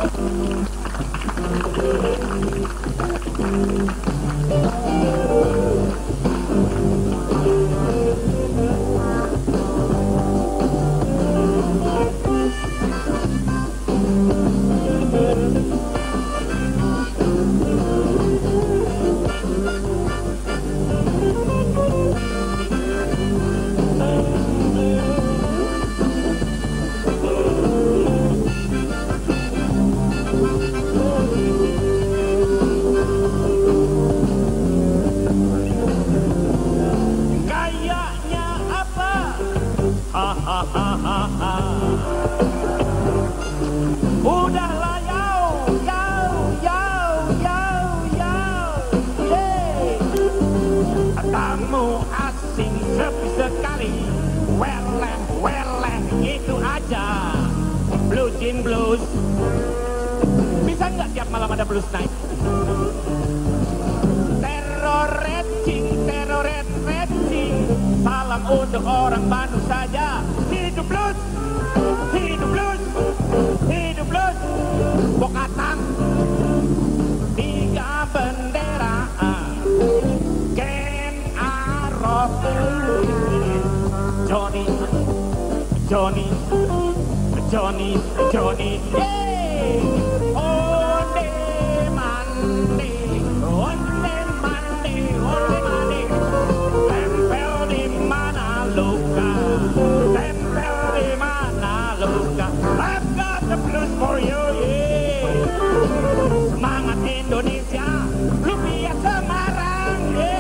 Udahlah yau, tamu asing sepi sekali, weleh itu aja. Blue Jean Blues, bisa nggak tiap malam ada blues night? Terroretcing, salam untuk orang Bandung saja. Hidup blues, hidup blues, hidup blues. Bokatang, 3 bendera, Ken Arok, Johnny, hey, onde mande, tempel di mana luka, I've got the blues for you, yeah. Semangat Indonesia, Lumpia Semarang,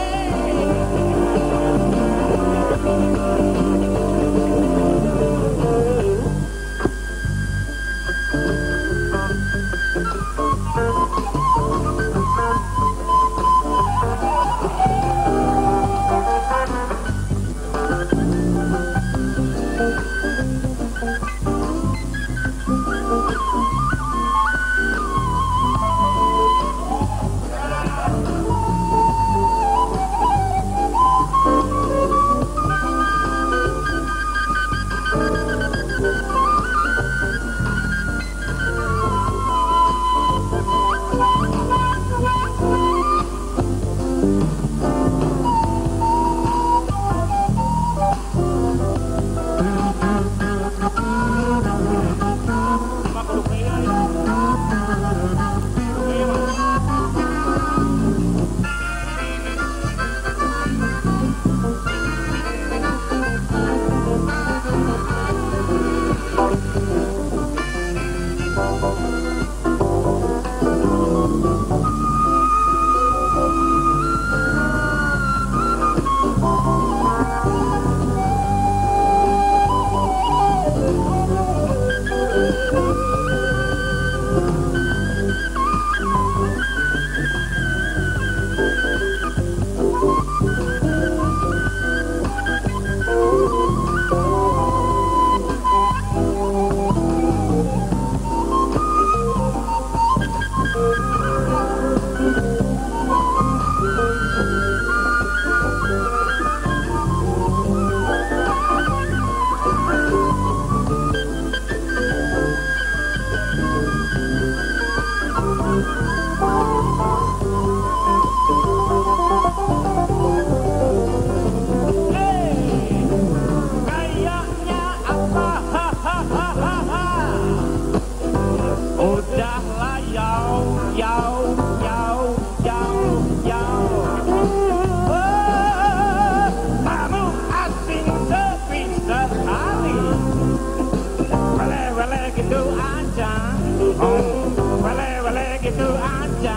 gitu aja.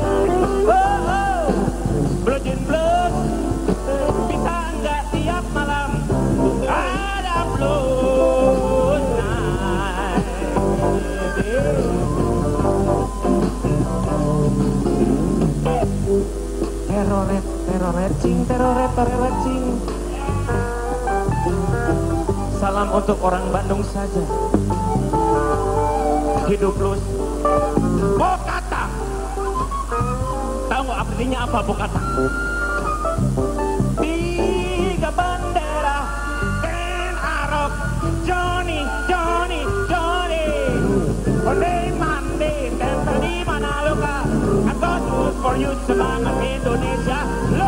Blue Jean Blues bisa nggak tiap malam ada blues night. Terroretcing. Salam untuk orang Bandung saja. Hidup blues. Bokata. Tahu nggak artinya apa bokata? Tiga bendera, Ken Arok, Johnny. Onde mande, semangat Indonesia.